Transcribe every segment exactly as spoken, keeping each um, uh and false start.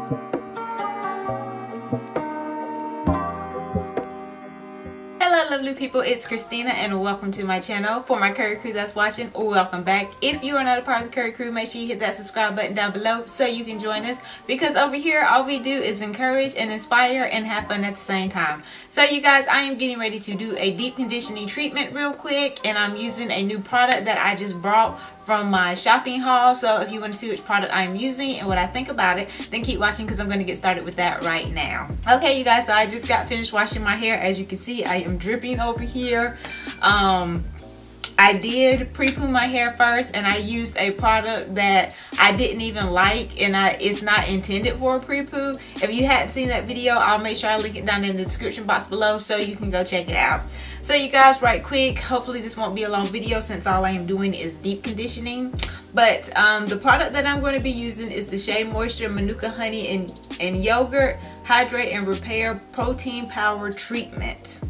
Hello lovely people, it's Christina and welcome to my channel. For my Curry crew that's watching, welcome back. If you are not a part of the Curry crew, make sure you hit that subscribe button down below so you can join us, because over here all we do is encourage and inspire and have fun at the same time. So you guys, I am getting ready to do a deep conditioning treatment real quick, and I'm using a new product that I just brought from my shopping haul. So if you want to see which product I'm using and what I think about it, then keep watching because I'm going to get started with that right now. Okay you guys, so I just got finished washing my hair. As you can see, I am dripping over here. um I did pre-poo my hair first, and I used a product that I didn't even like, and I, it's not intended for a pre-poo. If you hadn't seen that video, I'll make sure I link it down in the description box below so you can go check it out. So you guys, right quick, hopefully this won't be a long video since all I am doing is deep conditioning. But um, the product that I'm going to be using is the Shea Moisture Manuka Honey and, and Yogurt Hydrate and Repair Protein Power Treatment.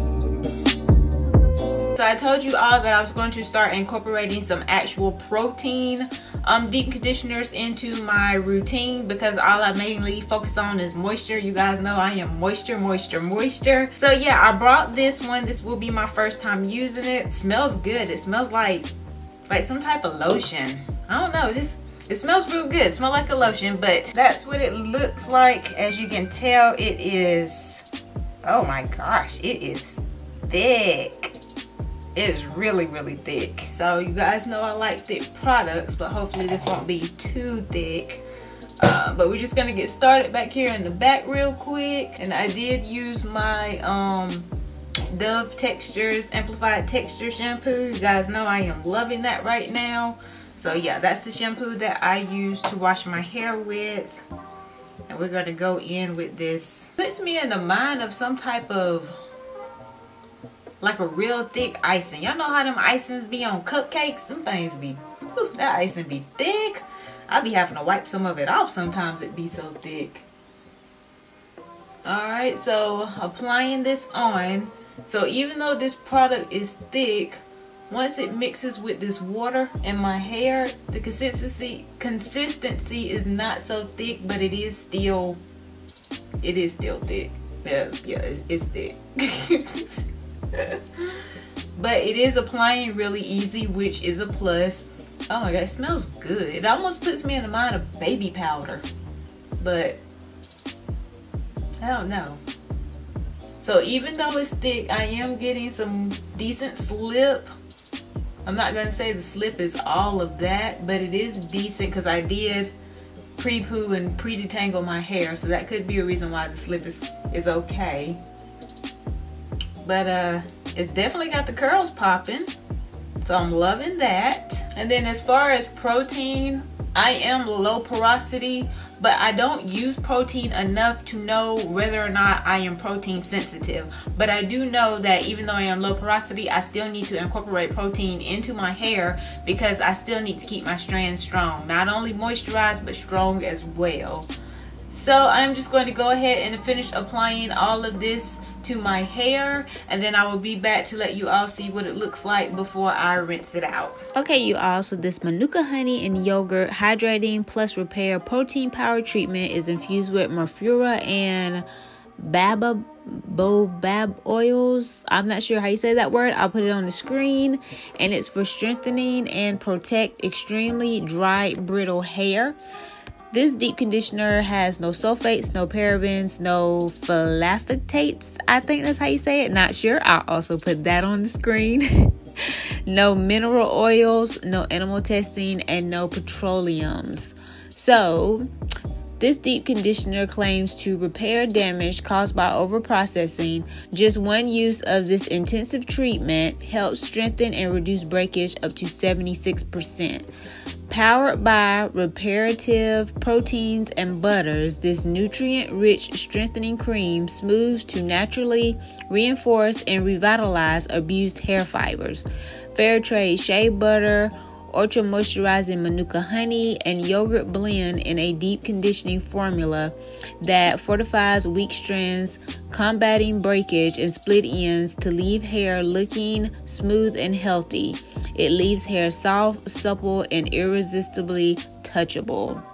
So I told you all that I was going to start incorporating some actual protein um, deep conditioners into my routine, because all I mainly focus on is moisture. You guys know I am moisture, moisture, moisture. So yeah, I brought this one. This will be my first time using it. It smells good. It smells like like some type of lotion. I don't know, just it smells real good. It smells like a lotion, but that's what it looks like. As you can tell, it is, oh my gosh, it is thick. It is really, really thick. So you guys know I like thick products, but hopefully this won't be too thick. Uh, but we're just gonna get started back here in the back real quick. And I did use my um, Dove Textures Amplified Texture Shampoo. You guys know I am loving that right now. So yeah, that's the shampoo that I use to wash my hair with. And we're gonna go in with this. Puts me in the mind of some type of, like a real thick icing. Y'all know how them icings be on cupcakes? Them things be, whew, that icing be thick. I be having to wipe some of it off sometimes, it be so thick. Alright, so applying this on. So even though this product is thick, once it mixes with this water in my hair, the consistency consistency is not so thick, but it is still, it is still thick. Yeah, yeah, it's, it's thick. But it is applying really easy, which is a plus. Oh my god, it smells good. It almost puts me in the mind of baby powder, but I don't know. So even though it's thick, I am getting some decent slip. I'm not gonna say the slip is all of that, but it is decent because I did pre-poo and pre-detangle my hair, so that could be a reason why the slip is is okay. But uh, it's definitely got the curls popping, so I'm loving that. And then as far as protein, I am low porosity, but I don't use protein enough to know whether or not I am protein sensitive. But I do know that even though I am low porosity, I still need to incorporate protein into my hair because I still need to keep my strands strong. Not only moisturized, but strong as well. So I'm just going to go ahead and finish applying all of this to my hair, and then I will be back to let you all see what it looks like before I rinse it out. Okay you all, so this Manuka Honey and Yogurt Hydrating Plus Repair Protein Power Treatment is infused with Mafura and baobab oils. I'm not sure how you say that word. I'll put it on the screen. And it's for strengthening and protect extremely dry, brittle hair. This deep conditioner has no sulfates, no parabens, no phthalates. I think that's how you say it. Not sure. I'll also put that on the screen. No mineral oils, no animal testing, and no petroleums. So this deep conditioner claims to repair damage caused by overprocessing. Just one use of this intensive treatment helps strengthen and reduce breakage up to seventy-six percent. Powered by reparative proteins and butters, this nutrient-rich strengthening cream smooths to naturally reinforce and revitalize abused hair fibers. Fair trade shea butter, ultra moisturizing Manuka honey, and yogurt blend in a deep conditioning formula that fortifies weak strands, combating breakage and split ends to leave hair looking smooth and healthy. It leaves hair soft, supple, and irresistibly touchable.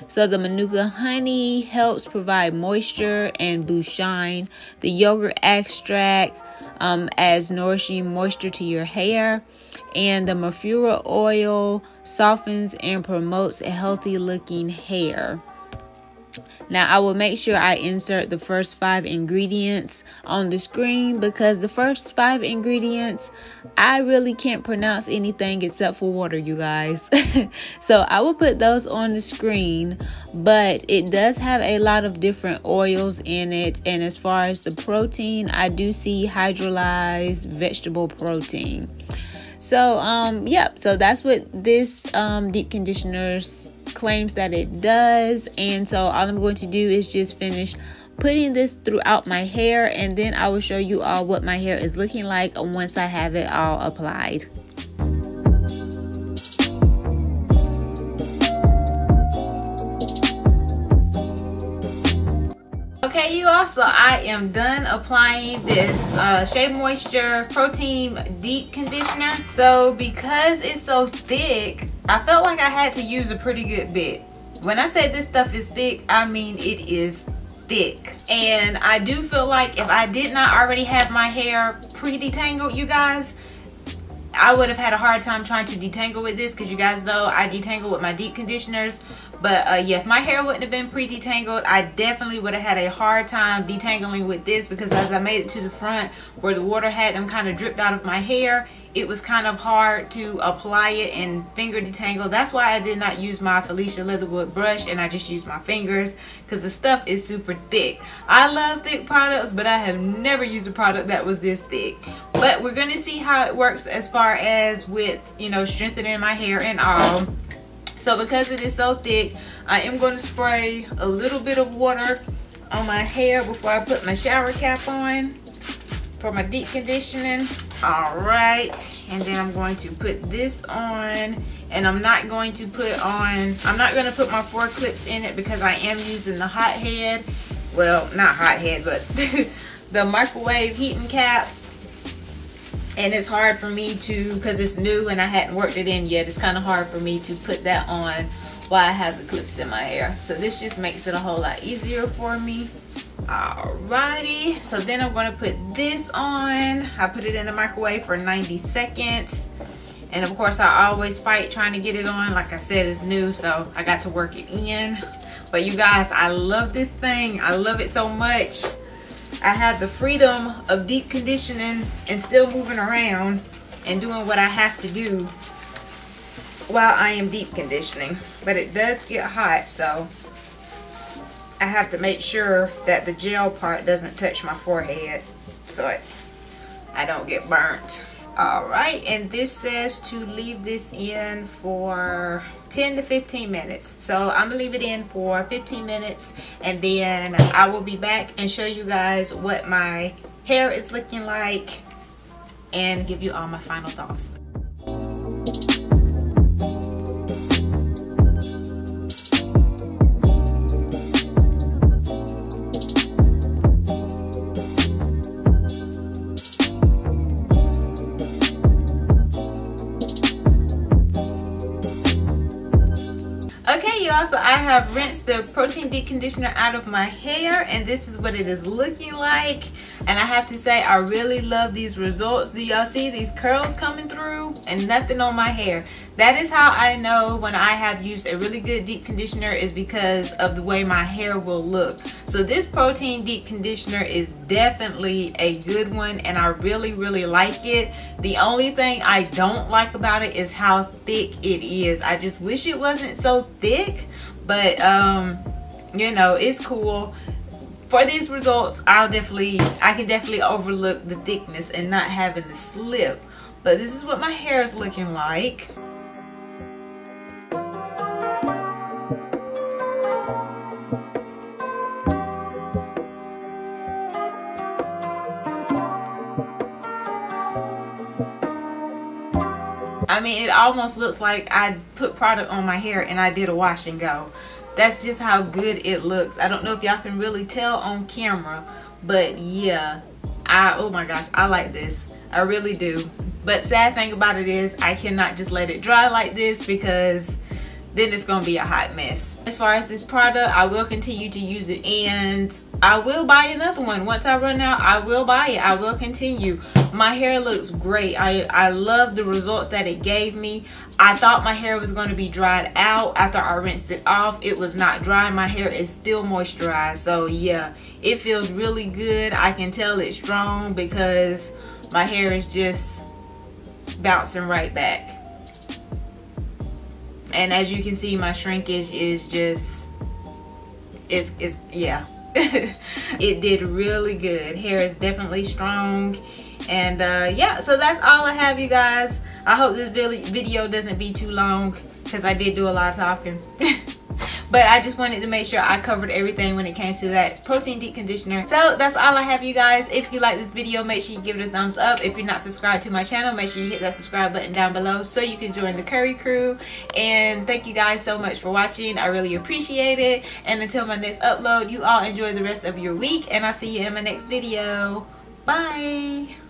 So the Manuka honey helps provide moisture and boost shine. The yogurt extract um, adds nourishing moisture to your hair. And the Mafura oil softens and promotes a healthy looking hair. Now, I will make sure I insert the first five ingredients on the screen, because the first five ingredients, I really can't pronounce anything except for water, you guys. So I will put those on the screen, but it does have a lot of different oils in it. And as far as the protein, I do see hydrolyzed vegetable protein. So, um, yep. So that's what this um, deep conditioner claims that it does. And so all I'm going to do is just finish putting this throughout my hair, and then I will show you all what my hair is looking like once I have it all applied. Okay, you all, so I am done applying this uh, Shea Moisture Protein Deep Conditioner. So because it's so thick, I felt like I had to use a pretty good bit. When I say this stuff is thick, I mean it is thick. And I do feel like if I did not already have my hair pre-detangled, you guys, I would have had a hard time trying to detangle with this, because you guys know I detangle with my deep conditioners. But uh, yeah, if my hair wouldn't have been pre-detangled, I definitely would have had a hard time detangling with this, because as I made it to the front where the water had them kind of dripped out of my hair, it was kind of hard to apply it and finger detangle. That's why I did not use my Felicia Leatherwood brush, and I just used my fingers, because the stuff is super thick. I love thick products, but I have never used a product that was this thick. But we're going to see how it works as far as with, you know, strengthening my hair and all. So because it is so thick, I am going to spray a little bit of water on my hair before I put my shower cap on for my deep conditioning. All right, and then I'm going to put this on, and I'm not going to put on, I'm not going to put my four clips in it, because I am using the hot head. Well, not hot head, but the microwave heating cap. And it's hard for me to, because it's new and I hadn't worked it in yet, it's kind of hard for me to put that on while I have the clips in my hair. So this just makes it a whole lot easier for me. Alrighty, so then I'm going to put this on. I put it in the microwave for ninety seconds. And of course, I always fight trying to get it on. Like I said, it's new, so I got to work it in. But you guys, I love this thing. I love it so much. I have the freedom of deep conditioning and still moving around and doing what I have to do while I am deep conditioning. But it does get hot, so I have to make sure that the gel part doesn't touch my forehead, so it, I don't get burnt. Alright, and this says to leave this in for ten to fifteen minutes. So I'm gonna leave it in for fifteen minutes, and then I will be back and show you guys what my hair is looking like and give you all my final thoughts. Okay, y'all, so I have rinsed the protein deep conditioner out of my hair, and this is what it is looking like. And I have to say, I really love these results. Do y'all see these curls coming through and nothing on my hair? That is how I know when I have used a really good deep conditioner, is because of the way my hair will look. So this protein deep conditioner is definitely a good one, and I really really like it. The only thing I don't like about it is how thick it is. I just wish it wasn't so thick, but um you know, it's cool. For these results, I'll definitely I can definitely overlook the thickness and not having the slip. But this is what my hair is looking like. I mean, it almost looks like I put product on my hair and I did a wash and go. That's just how good it looks. I don't know if y'all can really tell on camera, but yeah, I oh my gosh, I like this. I really do. But sad thing about it is I cannot just let it dry like this, because then it's gonna be a hot mess. As far as this product, I will continue to use it, and I will buy another one. Once I run out, I will buy it. I will continue. My hair looks great. I, I love the results that it gave me. I thought my hair was going to be dried out after I rinsed it off. It was not dry. My hair is still moisturized. So yeah, it feels really good. I can tell it's strong because my hair is just bouncing right back. And as you can see, my shrinkage is just, it's, it's yeah. It did really good. Hair is definitely strong. And uh, yeah, so that's all I have, you guys. I hope this video doesn't be too long because I did do a lot of talking. But I just wanted to make sure I covered everything when it came to that protein deep conditioner. So that's all I have, you guys. If you like this video, make sure you give it a thumbs up. If you're not subscribed to my channel, make sure you hit that subscribe button down below so you can join the Curry crew. And thank you guys so much for watching. I really appreciate it. And until my next upload, you all enjoy the rest of your week, and I'll see you in my next video. Bye.